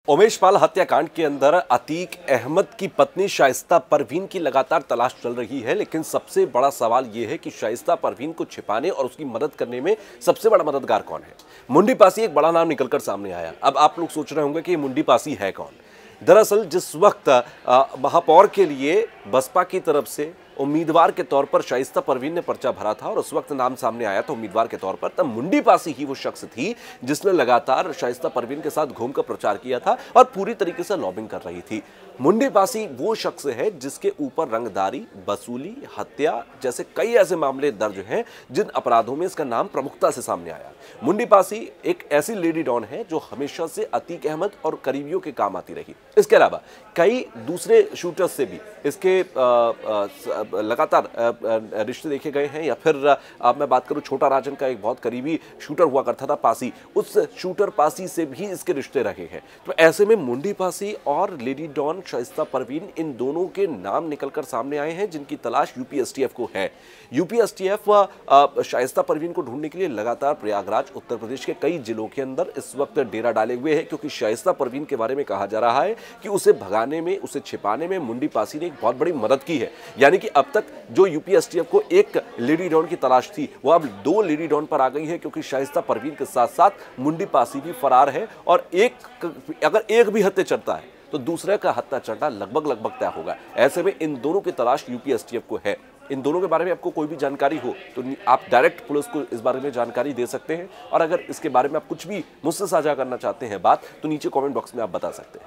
उमेशपाल हत्याकांड के अंदर अतीक अहमद की पत्नी शाइस्ता परवीन की लगातार तलाश चल रही है, लेकिन सबसे बड़ा सवाल यह है कि शाइस्ता परवीन को छिपाने और उसकी मदद करने में सबसे बड़ा मददगार कौन है। मुंडी पासी एक बड़ा नाम निकलकर सामने आया। अब आप लोग सोच रहे होंगे कि ये मुंडी पासी है कौन। दरअसल जिस वक्त महापौर के लिए बसपा की तरफ से उम्मीदवार के तौर पर शाइस्ता परवीन ने पर्चा भरा था और उस वक्त नाम सामने आया था उम्मीदवार के तौर पर, तब मुंडी पासी ही वो शख्स थी जिसने लगातार शाइस्ता परवीन के साथ घूमकर प्रचार किया था और पूरी तरीके से लॉबिंग कर रही थी। मुंडी पासी वो शख्स है जिसके ऊपर रंगदारी, वसूली, हत्या जैसे कई ऐसे मामले दर्ज हैं जिन अपराधों में इसका नाम प्रमुखता से सामने आया। मुंडी पासी एक ऐसी लेडी डॉन है जो हमेशा से अतीक अहमद और करीबियों के काम आती रही। इसके अलावा कई दूसरे शूटर्स से भी इसके लगातार रिश्ते देखे गए हैं। या फिर मैं बात करूं छोटा राजन का एक बहुत करीबी शूटर हुआ करता था पासी, उस शूटर पासी से भी इसके रिश्ते रहे हैं। तो ऐसे में मुंडी पासी और लेडी डॉन शाइस्ता परवीन, इन दोनों के नाम निकलकर सामने आए हैं जिनकी तलाश यूपीएसटीएफ को है। यूपीएसटीएफ शाइस्ता परवीन को ढूंढने के लिए लगातार प्रयागराज, उत्तर प्रदेश के कई जिलों के अंदर इस वक्त डेरा डाले हुए हैं, क्योंकि शाइस्ता परवीन के बारे में कहा जा रहा है कि उसे भगाने में, उसे छिपाने में मुंडी पासी ने एक बहुत बड़ी मदद की है। यानी कि अब तक जो यूपीएसटीएफ को एक लेडी डॉन की तलाश थी वो अब 2 लेडी डॉन पर आ गई है, क्योंकि शाइस्ता परवीन के साथ साथ मुंडी पासी भी फरार है और अगर एक भी हत्या चढ़ता है तो दूसरे का हत्या चढ़ना लगभग तय होगा। ऐसे में इन दोनों की तलाश यूपीएसटीएफ को है। इन दोनों के बारे में आपको कोई भी जानकारी हो तो आप डायरेक्ट पुलिस को इस बारे में जानकारी दे सकते हैं, और अगर इसके बारे में आप कुछ भी मुझसे साझा करना चाहते हैं बात, तो नीचे कमेंट बॉक्स में आप बता सकते हैं।